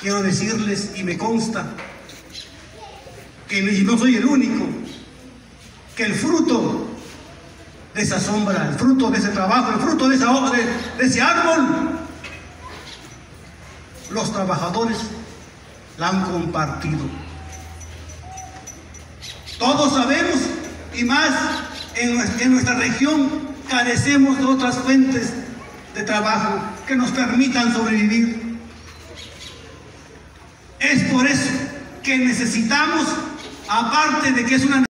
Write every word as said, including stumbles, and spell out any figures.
quiero decirles, y me consta, que no soy el único, que el fruto de esa sombra, el fruto de ese trabajo, el fruto de, esa, de, de ese árbol, los trabajadores la han compartido. Todos sabemos, y más en, en nuestra región, carecemos de otras fuentes de trabajo que nos permitan sobrevivir. Es por eso que necesitamos, aparte de que es una